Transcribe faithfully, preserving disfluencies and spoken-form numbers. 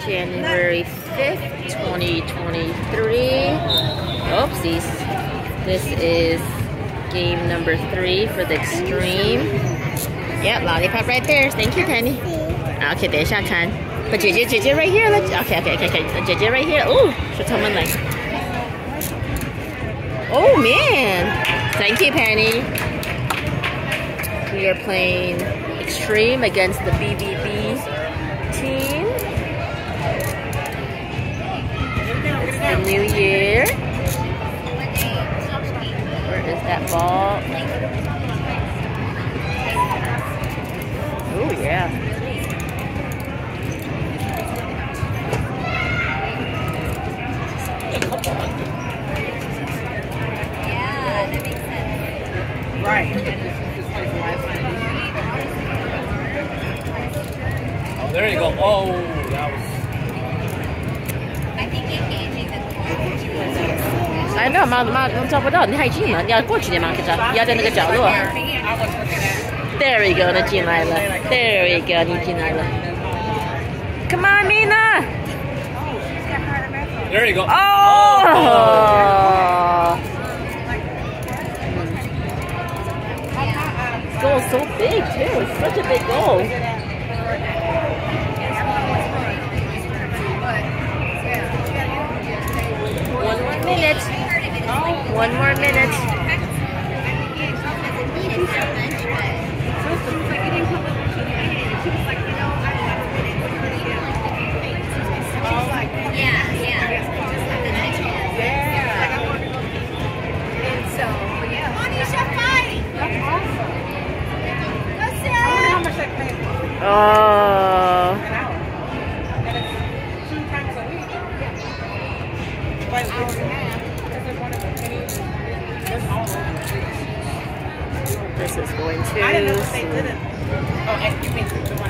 January fifth, twenty twenty-three. Oopsies. This is game number three for the Xtreme. Yep, lollipop right there. Thank you, Penny. Okay, 等一下看。But 姐姐姐姐 right here. Let's okay okay okay okay. 姐姐 right here. Oh, 是他们来。Oh man. Thank you, Penny. We are playing Xtreme against the B V B team. It's the new year. Where is that ball? Oh yeah. Yeah, that makes sense. Right. Oh, there you go. Oh, that was. I think engaging the core. I know, 妈妈找不到，你太近了，你要过去点嘛，可是你要在那个角落。There we go， 你进来了。There we go， 你进来了。Come on, Mina. There you go. Oh. Oh. This goal is so big too. It's such a big goal. One more minute. One more minute. Yeah, yeah. And so, yeah. Monisha, fight! That's awesome. That's it. I wonder how much they pay. Oh. An hour. And it's two times a week. But an hour and a half. This is one of the pennies. This all over. This is going to. I didn't know that they did it. Oh, and you mean